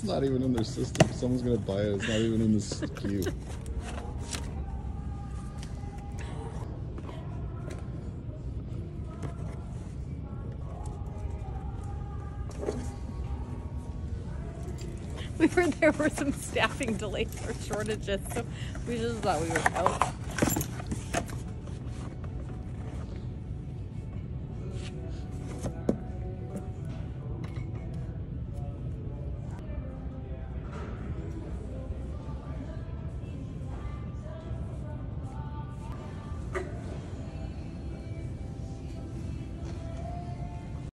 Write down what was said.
not even in their system. Someone's gonna buy it. It's not even in this queue. We heard there were some staffing delays or shortages, so we just thought we would help.